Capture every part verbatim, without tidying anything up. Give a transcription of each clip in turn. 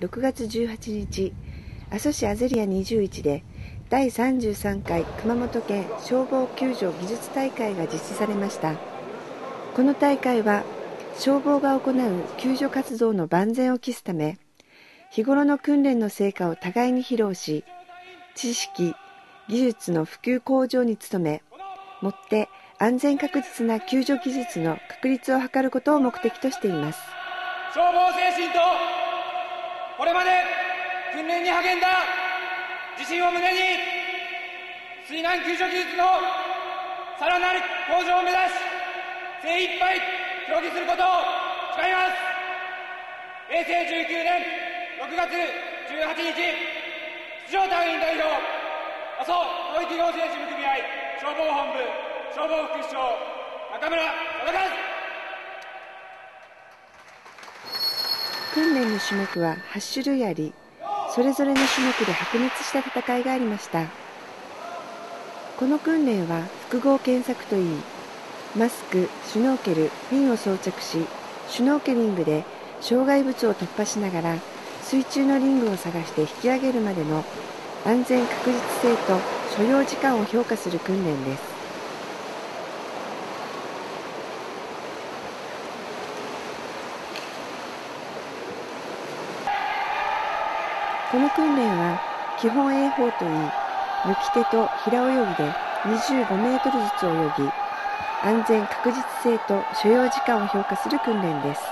ろくがつじゅうはちにち、阿蘇市アゼリアにじゅういちでだいさんじゅうさんかい熊本県消防救助技術大会が実施されました。この大会は消防が行う救助活動の万全を期すため、日頃の訓練の成果を互いに披露し、知識・技術の普及向上に努め、もって安全確実な救助技術の確立を図ることを目的としています。 消防精神とこれまで訓練に励んだ自信を胸に、水難救助技術のさらなる向上を目指し、精一杯競技することを誓います。へいせいじゅうきゅうねんろくがつじゅうはちにち、出場隊員代表、阿蘇広域行政事務組合消防本部消防副士長、中村忠和。 訓練の種目ははちしゅるいあり、それぞれの種目で白熱した戦いがありました。この訓練は複合検索といい、マスク、シュノーケル、フィンを装着し、シュノーケリングで障害物を突破しながら水中のリングを探して引き上げるまでの安全確実性と所要時間を評価する訓練です。この訓練は基本泳法といい、抜き手と平泳ぎでにじゅうごメートルずつ泳ぎ、安全確実性と所要時間を評価する訓練です。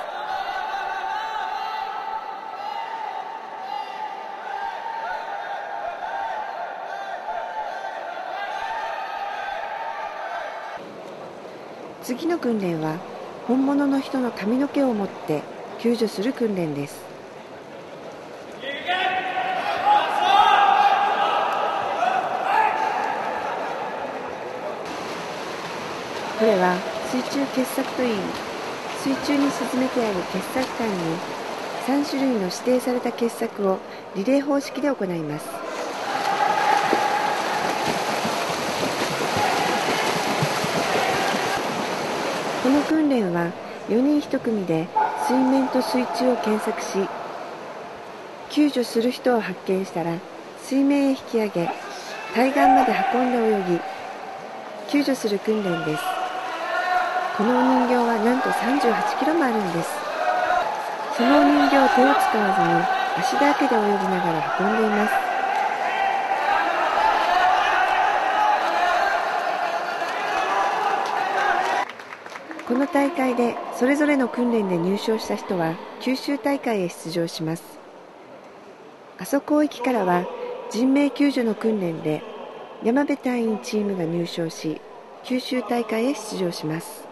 次の訓練は本物の人の髪の毛を持って救助する訓練です。これは水中傑作といい、水中に沈めてある傑作艦にさんしゅるいの指定された傑作をリレー方式で行います。この訓練はよにんいち組で水面と水中を検索し、救助する人を発見したら水面へ引き上げ、対岸まで運んで泳ぎ、救助する訓練です。このお人形はなんとさんじゅうはちキロもあるんです。そのお人形を手を使わずに足だけで泳ぎながら運んでいます。この大会でそれぞれの訓練で入賞した人は九州大会へ出場します。阿蘇広域からは人命救助の訓練で山部隊員チームが入賞し、九州大会へ出場します。